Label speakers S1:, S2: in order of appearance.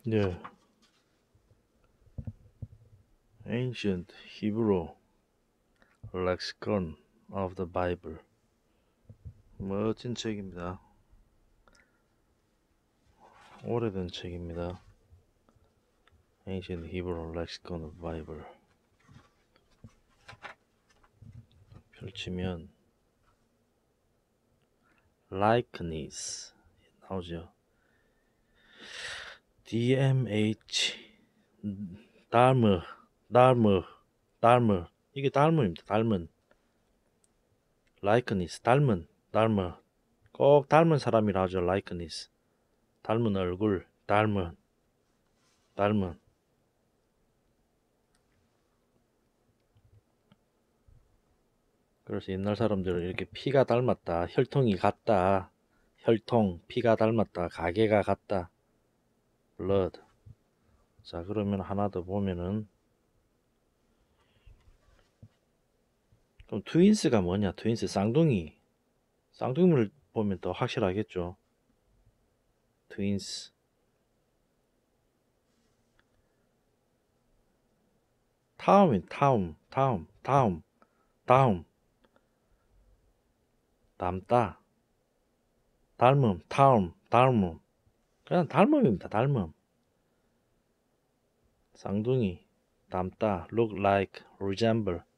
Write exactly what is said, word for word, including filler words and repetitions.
S1: 네. Ancient Hebrew Lexicon of the Bible. 멋진 책입니다. 오래된 책입니다. Ancient Hebrew Lexicon of the Bible. 펼치면 likeness 나오죠. 디엠에이치 닮으 닮으 닮으 이게 닮음입니다. 닮은 likeness 닮은 닮은 꼭 닮은 사람이라 하죠. likeness 닮은 얼굴 닮은 닮은 그래서 옛날 사람들은 이렇게 피가 닮았다 혈통이 같다 혈통 피가 닮았다 가게가 같다 blood. 자 그러면 하나 더 보면은 그럼 트윈스가 뭐냐 트윈스 쌍둥이 쌍둥이를 보면 더 확실하겠죠. 트윈스 타움인 타움 타움 다음 다음 닮다 닮음 타움 닮음 그냥 닮음입니다. 닮음 쌍둥이 닮다 look like resemble